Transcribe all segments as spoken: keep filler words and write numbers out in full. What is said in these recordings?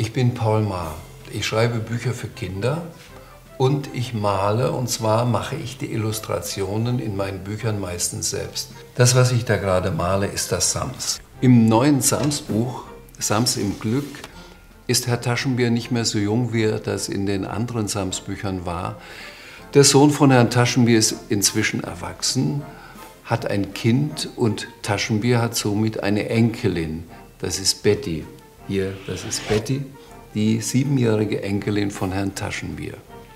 Ich bin Paul Maar. Ich schreibe Bücher für Kinder und ich male, und zwar mache ich die Illustrationen in meinen Büchern meistens selbst. Das, was ich da gerade male, ist das Sams. Im neuen Sams-Buch, Sams im Glück, ist Herr Taschenbier nicht mehr so jung, wie er das in den anderen Sams-Büchern war. Der Sohn von Herrn Taschenbier ist inzwischen erwachsen, hat ein Kind und Taschenbier hat somit eine Enkelin. Das ist Betty. Hier, das ist Betty, die siebenjährige Enkelin von Herrn Taschenbier.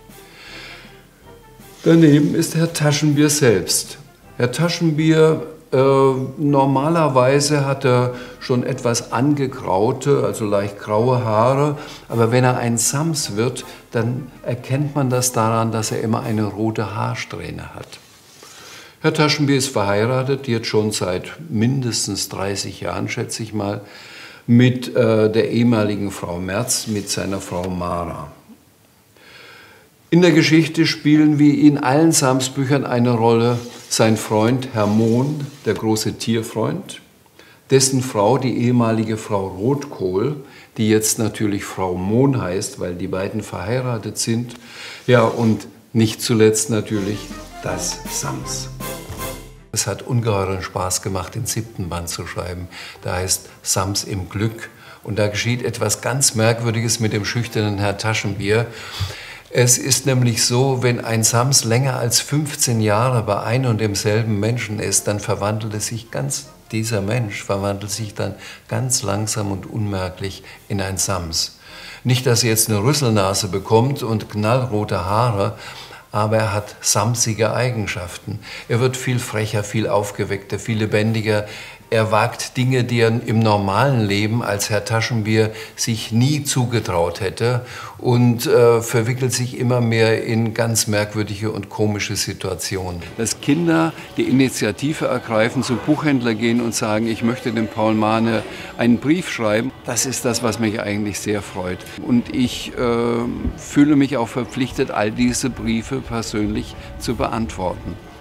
Daneben ist Herr Taschenbier selbst. Herr Taschenbier, äh, normalerweise hat er schon etwas angegraute, also leicht graue Haare, aber wenn er ein Sams wird, dann erkennt man das daran, dass er immer eine rote Haarsträhne hat. Herr Taschenbier ist verheiratet, jetzt schon seit mindestens dreißig Jahren, schätze ich mal, mit äh, der ehemaligen Frau Merz, mit seiner Frau Mara. In der Geschichte spielen wie in allen Sams-Büchern eine Rolle sein Freund Herr Mohn, der große Tierfreund, dessen Frau, die ehemalige Frau Rotkohl, die jetzt natürlich Frau Mohn heißt, weil die beiden verheiratet sind. Ja, und nicht zuletzt natürlich das Sams. Es hat ungeheuren Spaß gemacht, den siebten Band zu schreiben. Der heißt Sams im Glück. Und da geschieht etwas ganz Merkwürdiges mit dem schüchternen Herr Taschenbier. Es ist nämlich so, wenn ein Sams länger als fünfzehn Jahre bei einem und demselben Menschen ist, dann verwandelt es sich ganz, dieser Mensch verwandelt sich dann ganz langsam und unmerklich in ein Sams. Nicht, dass er jetzt eine Rüsselnase bekommt und knallrote Haare, aber er hat samsige Eigenschaften. Er wird viel frecher, viel aufgeweckter, viel lebendiger. Er wagt Dinge, die er im normalen Leben als Herr Taschenbier sich nie zugetraut hätte und äh, verwickelt sich immer mehr in ganz merkwürdige und komische Situationen. Dass Kinder die Initiative ergreifen, zum Buchhändler gehen und sagen, ich möchte dem Paul Maar einen Brief schreiben, das ist das, was mich eigentlich sehr freut. Und ich äh, fühle mich auch verpflichtet, all diese Briefe persönlich zu beantworten.